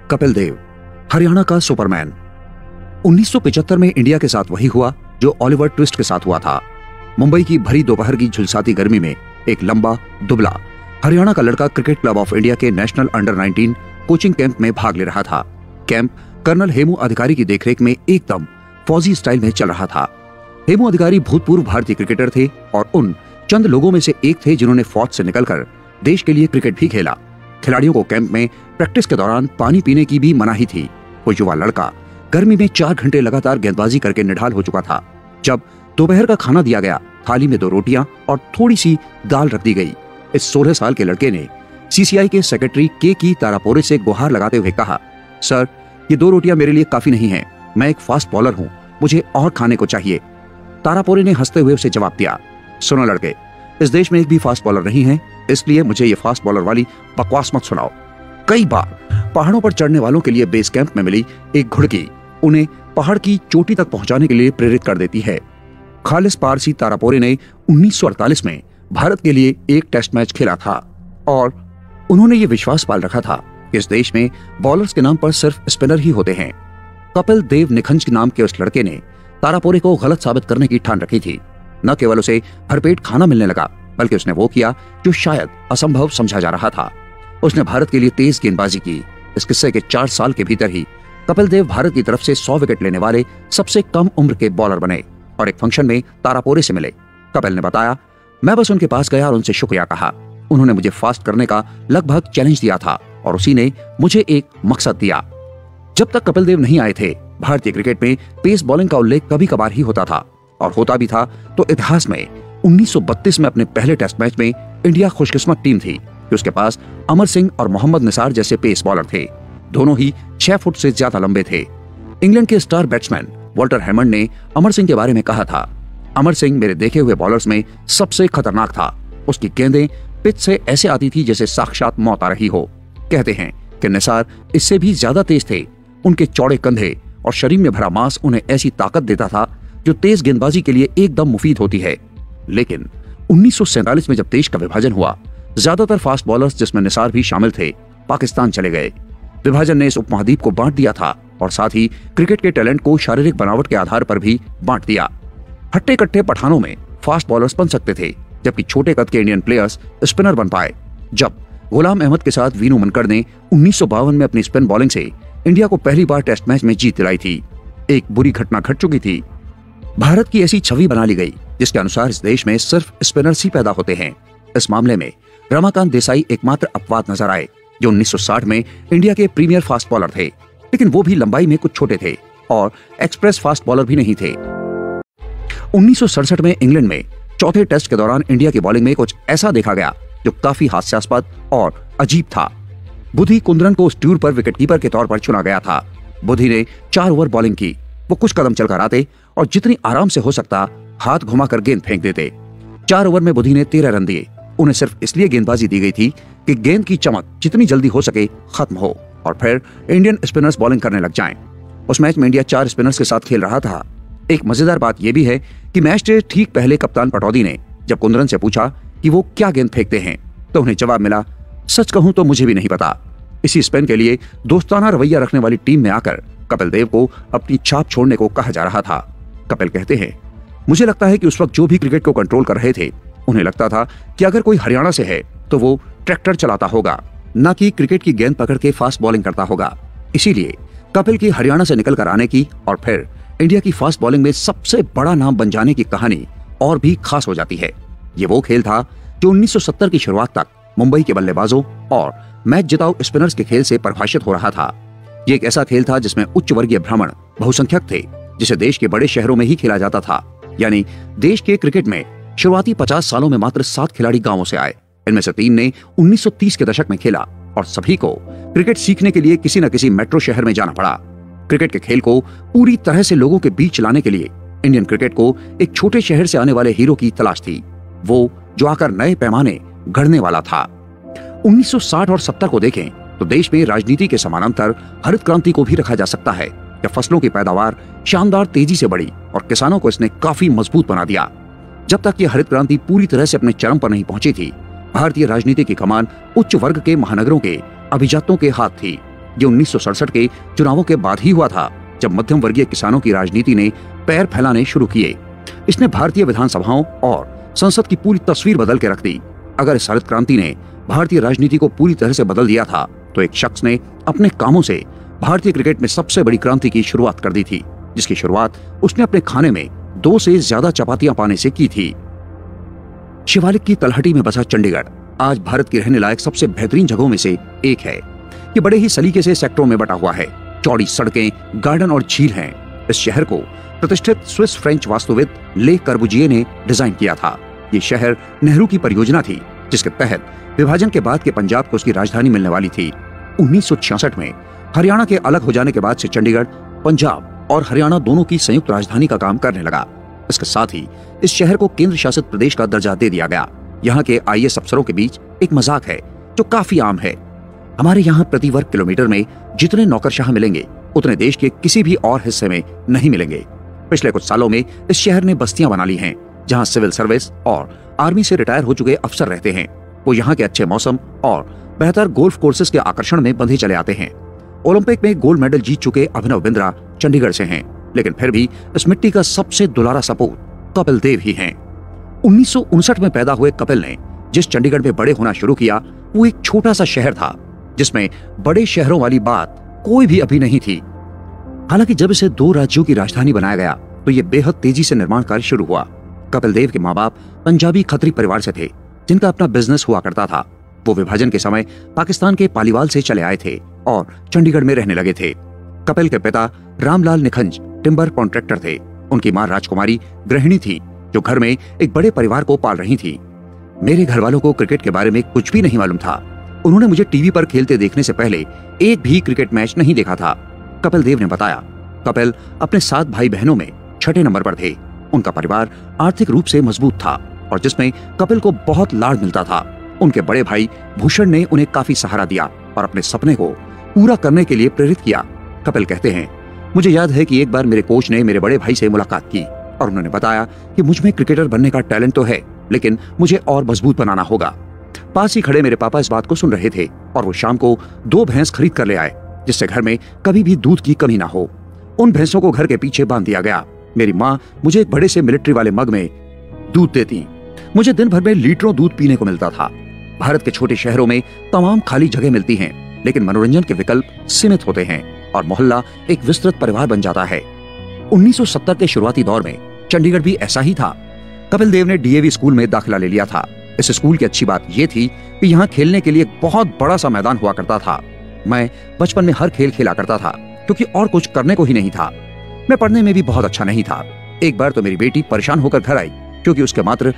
कपिल देव, हरियाणा का सुपरमैन। 1975 में इंडिया के साथ वही हुआ जो ऑलिवर ट्विस्ट के साथ हुआ था। मुंबई की भरी दोपहर की झुलसाती गर्मी में एक लंबा दुबला हरियाणा का लड़का क्रिकेट क्लब ऑफ इंडिया के नेशनल अंडर 19 कोचिंग कैंप में भाग ले रहा था। कैंप कर्नल हेमू अधिकारी की देखरेख में एकदम फौजी स्टाइल में चल रहा था। हेमू अधिकारी भूतपूर्व भारतीय क्रिकेटर थे और उन चंद लोगों में से एक थे जिन्होंने फौज से निकलकर देश के लिए क्रिकेट भी खेला। खिलाड़ियों को कैंप में प्रैक्टिस के दौरान पानी पीने की भी मनाही थी। वो युवा लड़का गर्मी में 4 घंटे लगातार गेंदबाजी करके निढाल हो चुका था। जब दोपहर का खाना दिया गया, थाली में 2 रोटियां और थोड़ी सी दाल रख दी गई। इस 16 साल के लड़के ने सीसीआई के सेक्रेटरी के तारापोरे से गुहार लगाते हुए कहा, सर, ये 2 रोटियां मेरे लिए काफी नहीं है। मैं एक फास्ट बॉलर हूँ, मुझे और खाने को चाहिए। तारापोरे ने हंसते हुए उसे जवाब दिया, सुनो लड़के, इस देश में एक भी फास्ट बॉलर नहीं है, इसलिए मुझे ये फास्ट बॉलर वाली बकवास मत सुनाओ। कई बार पहाड़ों पर चढ़ने वालों के लिए बेस कैंप में मिली एक घुड़की उन्हें पहाड़ की चोटी तक पहुंचाने के लिए प्रेरित कर देती है। खालिस पारसी तारापोरे ने 1948 में भारत के लिए एक टेस्ट मैच खेला था और उन्होंने ये विश्वास पाल रखा था कि इस देश में बॉलर्स के नाम पर सिर्फ स्पिनर ही होते हैं। कपिल देव निखंज के नाम के उस लड़के ने तारापोरे को गलत साबित करने की ठान रखी थी। न केवल उसे भरपेट खाना मिलने लगा, बल्कि उसने वो किया जो शायद असंभव समझा जा रहा था। उसने भारत के लिए तेज गेंदबाजी की। इस किस्से के 4 साल के भीतर ही कपिल देव भारत की तरफ से 100 विकेट लेने वाले सबसे कम उम्र के बॉलर बने और एक फंक्शन में तारापोरे से मिले। कपिल ने बताया, मैं बस उनके पास गया और उनसे शुक्रिया कहा। उन्होंने मुझे फास्ट करने का लगभग चैलेंज दिया था और उसी ने मुझे एक मकसद दिया। जब तक कपिल देव नहीं आए थे, भारतीय क्रिकेट में पेस बॉलिंग का उल्लेख कभी कभार ही होता था और होता भी था तो इतिहास में 1932 में अपने पहले टेस्ट मैच में इंडिया खुशकिस्मत टीम थी कि उसके पास अमर सिंह और मोहम्मद निसार जैसे पेस बॉलर थे। दोनों ही 6 फुट से ज्यादा लंबे थे। इंग्लैंड के स्टार बैट्समैन वॉल्टर हैमंड ने अमर सिंह के बारे में कहा था, अमर सिंह मेरे देखे हुए बॉलर्स में सबसे खतरनाक था। उसकी गेंदें पिच से ऐसे आती थी जैसे साक्षात मौत आ रही हो। कहते हैं कि निसार इससे भी ज्यादा तेज थे। उनके चौड़े कंधे और शरीर में भरा मांस उन्हें ऐसी ताकत देता था जो तेज गेंदबाजी के लिए एकदम मुफीद होती है। लेकिन 1947 में जब देश का विभाजन हुआ, ज्यादातर फास्ट बॉलर्स, जिसमें निसार भी शामिल थे, पाकिस्तान चले गए। विभाजन ने इस उपमहाद्वीप को बांट दिया था और साथ ही क्रिकेट के टैलेंट को शारीरिक बनावट के आधार पर भी बांट दिया। हट्टे कट्टे पठानों में फास्ट बॉलर्स बन सकते थे, जबकि छोटे कद के इंडियन प्लेयर्स स्पिनर बन पाए। जब गुलाम अहमद के साथ वीनू मनकर ने 1952 में अपनी स्पिन बॉलिंग से इंडिया को पहली बार टेस्ट मैच में जीत दिलाई थी, एक बुरी घटना घट चुकी थी। भारत की ऐसी छवि बना ली गई जिसके अनुसार इस देश में सिर्फ स्पिनर्स ही पैदा होते हैं। इस मामले में रमाकांत देसाई एकमात्र अपवाद नजर आए, जो 1960 में इंडिया के प्रीमियर फास्ट बॉलर थे, लेकिन वो भी लंबाई में कुछ छोटे थे और एक्सप्रेस फास्ट बॉलर भी नहीं थे। 1967 में इंग्लैंड में चौथे टेस्ट के दौरान इंडिया की बॉलिंग में कुछ ऐसा देखा गया जो काफी हास्यास्पद और अजीब था। बुधी कुंद्रन को उस टूर पर विकेटकीपर के तौर पर चुना गया था। बुधी ने 4 ओवर बॉलिंग की। वो कुछ कदम चलकर आते और जितनी आराम से हो सकता हाथ घुमाकर गेंद फेंक देते। 4 ओवर में बुधी ने 13 रन दिए। उन्हें सिर्फ इसलिए गेंदबाजी दी गई थी कि गेंद की चमक जितनी जल्दी हो सके खत्म हो और फिर इंडियन स्पिनर्स बॉलिंग करने लग जाएं। उस मैच में इंडिया 4 स्पिनर्स के साथ खेल रहा था। एक मजेदार बात यह भी है कि मैच के ठीक पहले कप्तान पटौदी ने जब कुंद्रन से पूछा कि वो क्या गेंद फेंकते हैं, तो उन्हें जवाब मिला, सच कहूं तो मुझे भी नहीं पता। इसी स्पिन के लिए दोस्ताना रवैया रखने वाली टीम में आकर कपिल देव को अपनी छाप छोड़ने को कहा जा रहा था। कपिल कहते हैं, मुझे लगता है कि उस वक्त जो भी क्रिकेट को कंट्रोल कर रहे थे, उन्हें लगता था कि अगर कोई हरियाणा से है तो वो ट्रैक्टर चलाता होगा, न कि क्रिकेट की गेंद पकड़ के फास्ट बॉलिंग करता होगा। इसीलिए कपिल की हरियाणा से निकलकर आने की और फिर इंडिया की फास्ट बॉलिंग में सबसे बड़ा नाम बन जाने की कहानी और भी खास हो जाती है। ये वो खेल था जो 1970 की शुरुआत तक मुंबई के बल्लेबाजों और मैच जिताऊ स्पिनर्स के खेल से परिभाषित हो रहा था। ये एक ऐसा खेल था जिसमें उच्च वर्गीय भ्रमण बहुसंख्यक थे, जिसे देश के बड़े शहरों में ही खेला जाता था। यानी देश के क्रिकेट में शुरुआती 50 सालों में मात्र 7 खिलाड़ी गांवों से आए। इनमें से 3 ने 1930 के दशक में खेला और सभी को क्रिकेट सीखने के लिए किसी न किसी मेट्रो शहर में जाना पड़ा। क्रिकेट के खेल को पूरी तरह से लोगों के बीच लाने के लिए इंडियन क्रिकेट को एक छोटे शहर से आने वाले हीरो की तलाश थी, वो जो आकर नए पैमाने गढ़ने वाला था। 1960 और 70 को देखें तो देश में राजनीति के समानांतर हरित क्रांति को भी रखा जा सकता है, जब फसलों की पैदावार शानदार तेजी से बढ़ी और किसानों को इसने काफी मजबूत बना दिया। जब तक यह हरित क्रांति पूरी तरह से अपने चरम पर नहीं पहुंची थी, भारतीय राजनीति की कमान उच्च वर्ग के महानगरों के अभिजातों के हाथ थी। ये 1967 के चुनावों के बाद ही हुआ था, जब मध्यम वर्गीय किसानों की राजनीति ने पैर फैलाने शुरू किए। इसने भारतीय विधानसभाओं और संसद की पूरी तस्वीर बदल के रख दी। अगर इस हरित क्रांति ने भारतीय राजनीति को पूरी तरह से बदल दिया था, तो एक शख्स ने अपने कामों से भारतीय क्रिकेट में सबसे बड़ी क्रांति की शुरुआत कर दी थी, जिसकी शुरुआत उसने अपने खाने में 2 से ज्यादा चपातियां पाने से की थी। शिवालिक की तलहटी में बसा चंडीगढ़ आज भारत की रहने लायक सबसे बेहतरीन जगहों में से एक है। ये बड़े ही सलीके से सेक्टरों में बटा हुआ है। चौड़ी सड़कें, गार्डन और झील हैं। इस शहर को प्रतिष्ठित स्विस फ्रेंच वास्तुविद ले कर्बुजिए ने डिजाइन किया था। ये शहर नेहरू की परियोजना थी, जिसके तहत विभाजन के बाद के पंजाब को उसकी राजधानी मिलने वाली थी। 1966 में हरियाणा के अलग हो जाने के बाद से चंडीगढ़ पंजाब और हरियाणा दोनों की संयुक्त राजधानी का काम करने लगा। इसके साथ ही इस शहर को केंद्र शासित प्रदेश का दर्जा दे दिया गया। यहाँ के आईएएस अफसरों के बीच एक मजाक है जो काफी आम है। हमारे यहाँ प्रति वर्ग किलोमीटर में जितने नौकरशाह मिलेंगे, उतने देश के किसी भी और हिस्से में नहीं मिलेंगे। पिछले कुछ सालों में इस शहर ने बस्तियां बना ली हैं, जहां सिविल सर्विस और आर्मी से रिटायर हो चुके अफसर रहते हैं। वो यहाँ के अच्छे मौसम और बेहतर गोल्फ कोर्सेज के आकर्षण में बंधे चले आते हैं। ओलंपिक में गोल्ड मेडल जीत चुके अभिनव बिंद्रा चंडीगढ़ से हैं, लेकिन फिर भी इस मिट्टी का सबसे दुलारा सपूत कपिल देव ही हैं। 1959 में पैदा हुए कपिल ने जिस चंडीगढ़ में बड़े होना शुरू किया, वो एक छोटा सा शहर था, जिसमें बड़े शहरों वाली बात कोई भी अभी नहीं थी। हालांकि जब इसे 2 राज्यों की राजधानी बनाया गया, तो ये बेहद तेजी से निर्माण कार्य शुरू हुआ। कपिल देव के माँ बाप पंजाबी खत्री परिवार से थे, जिनका अपना बिजनेस हुआ करता था। वो विभाजन के समय पाकिस्तान के पालीवाल से चले आए थे और चंडीगढ़ में रहने लगे थे। कपिल के पिता रामलाल निखंज टिम्बर कॉन्ट्रैक्टर थे। उनकी माँ राजकुमारी गृहिणी थी, जो घर में एक बड़े परिवार को पाल रही थी। मेरे घर वालों को क्रिकेट के बारे में कुछ भी नहीं मालूम था। उन्होंने मुझे टीवी पर खेलते देखने से पहले एक भी क्रिकेट मैच नहीं देखा था। कपिल देव ने बताया, कपिल अपने 7 भाई बहनों में 6ठे नंबर पर थे। उनका परिवार आर्थिक रूप से मजबूत था और जिसमें कपिल को बहुत लाड मिलता था। उनके बड़े भाई भूषण ने उन्हें काफी सहारा दिया और अपने सपने को पूरा करने के लिए प्रेरित किया। कपिल कहते हैं, मुझे याद है कि एक बार मेरे कोच ने मेरे बड़े भाई से मुलाकात की और उन्होंने बताया कि मुझ में क्रिकेटर बनने का टैलेंट तो है, लेकिन मुझे और मजबूत बनाना होगा। पास ही खड़े मेरे पापा इस बात को सुन रहे थे और वो शाम को 2 भैंस खरीद कर ले आए, जिससे घर में कभी भी दूध की कमी ना हो। उन भैंसों को घर के पीछे बांध दिया गया। मेरी माँ मुझे एक बड़े से मिलिट्री वाले मग में दूध देती। मुझे दिन भर में लीटरों दूध पीने को मिलता था। भारत के छोटे शहरों में तमाम खाली जगह मिलती हैं, लेकिन मनोरंजन के विकल्प सीमित होते हैं और मोहल्ला एक विस्तृत परिवार बन जाता है। 1970 के शुरुआती दौर में चंडीगढ़ भी ऐसा ही था। कपिल देव ने डीएवी स्कूल में दाखिला ले लिया था। इस स्कूल की अच्छी बात यह थी कि यहाँ खेलने के लिए एक बहुत बड़ा सा मैदान हुआ करता था। मैं बचपन में हर खेल खेला करता था, क्योंकि और कुछ करने को ही नहीं था। मैं पढ़ने में भी बहुत अच्छा नहीं था। एक बार तो मेरी बेटी परेशान होकर घर आई, क्योंकि उसके मात्र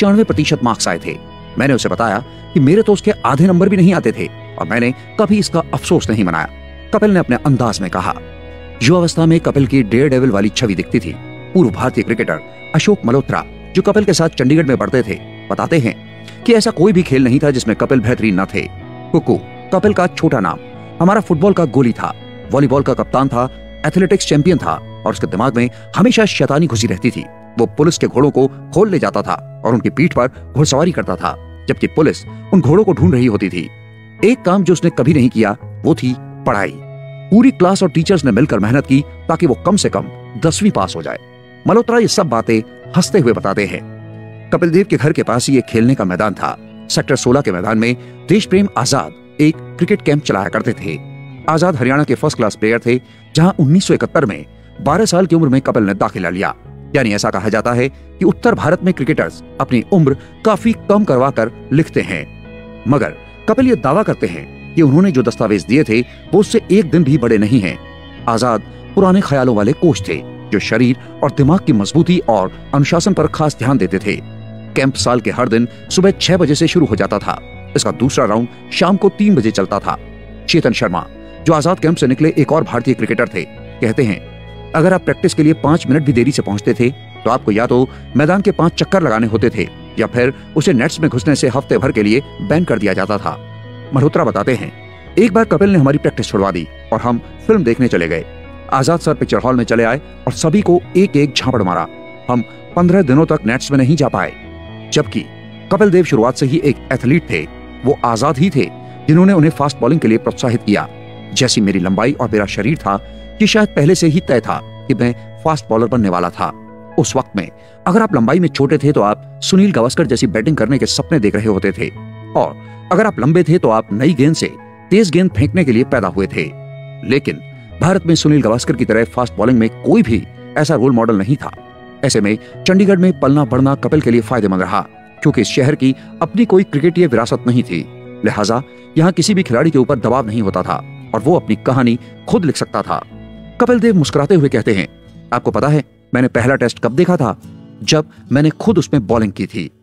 95% मार्क्स आए थे। मैंने उसे बताया कि मेरे तो उसके आधे नंबर भी नहीं आते थे और मैंने कभी इसका अफसोस नहीं मनाया। कपिल ने अपने अंदाज में कहा। युवावस्था में कपिल की डेयर डेविल वाली छवि दिखती थी। पूर्व भारतीय क्रिकेटर अशोक मल्होत्रा, जो कपिल के साथ चंडीगढ़ में पढ़ते थे, बताते हैं कि ऐसा कोई भी खेल नहीं था जिसमें कपिल बेहतरीन न थे। कुकू कपिल का छोटा नाम। हमारा फुटबॉल का गोली था, वॉलीबॉल का कप्तान था, एथलेटिक्स चैंपियन था और उसके दिमाग में हमेशा शैतानी घुसी रहती थी। वो पुलिस के घोड़ों को खोल ले जाता था और उनकी पीठ पर घुड़सवारी करता था, जबकि पुलिस उन घोड़ों को ढूंढ रही होती थी। एक काम जो उसने कभी नहीं किया वो थी पढ़ाई। पूरी क्लास और टीचर्स ने मिलकर मेहनत की ताकि वो कम से कम 10वीं पास हो जाए। मल्होत्रा ये सब बातें हंसते हुए बताते हैं। कपिल देव के घर के पास ही एक खेलने का मैदान था। सेक्टर 16 के मैदान में देश प्रेम आजाद एक क्रिकेट कैंप चलाया करते थे। आजाद हरियाणा के फर्स्ट क्लास प्लेयर थे, जहां 1971 में 12 साल की उम्र में कपिल ने दाखिला लिया। यानी ऐसा कहा जाता है कि उत्तर भारत में क्रिकेटर्स अपनी उम्र काफी कम करवा कर लिखते हैं। मगर कपिल ये दावा करते हैं कि उन्होंने जो दस्तावेज दिए थे वो उससे एक दिन भी बड़े नहीं हैं। आजाद पुराने ख्यालों वाले कोच थे, जो शरीर और दिमाग की मजबूती और अनुशासन पर खास ध्यान देते थे। कैंप साल के हर दिन सुबह 6 बजे से शुरू हो जाता था। इसका दूसरा राउंड शाम को 3 बजे चलता था। चेतन शर्मा, जो आजाद कैंप से निकले एक और भारतीय क्रिकेटर थे, कहते हैं, अगर आप प्रैक्टिस के लिए 5 मिनट भी देरी से पहुंचते थे तो आपको या तो मैदान के 5 चक्कर लगाने होते थे या फिर उसे नेट्स में घुसने से हफ्ते भर के लिए बैन कर दिया जाता था। मल्होत्रा बताते हैं, एक बार कपिल ने हमारी प्रैक्टिस छुड़वा दी और हम फिल्म देखने चले गए। आजाद सर पिक्चर हॉल में चले आए और सभी को एक एक झापड़ मारा। हम 15 दिनों तक नेट्स में नहीं जा पाए। जबकि कपिल देव शुरुआत से ही एक एथलीट थे। वो आजाद ही थे जिन्होंने उन्हें फास्ट बॉलिंग के लिए प्रोत्साहित किया। जैसी मेरी लंबाई और मेरा शरीर था, ये शायद पहले से ही तय था कि मैं फास्ट बॉलर बनने वाला था। उस वक्त में अगर आप लंबाई में छोटे थे तो आप सुनील गावस्कर जैसी बैटिंग करने के सपने देख रहे होते थे, और अगर आप लंबे थे तो आप नई गेंद से तेज गेंद फेंकने के लिए पैदा हुए थे। लेकिन भारत में सुनील गावस्कर की तरह फास्ट बॉलिंग में कोई भी ऐसा रोल मॉडल नहीं था। ऐसे में चंडीगढ़ में पलना बढ़ना कपिल के लिए फायदेमंद रहा, क्योंकि इस शहर की अपनी कोई क्रिकेटीय विरासत नहीं थी। लिहाजा यहाँ किसी भी खिलाड़ी के ऊपर दबाव नहीं होता था और वो अपनी कहानी खुद लिख सकता था। कपिल देव मुस्कुराते हुए कहते हैं, आपको पता है मैंने पहला टेस्ट कब देखा था? जब मैंने खुद उसमें बॉलिंग की थी।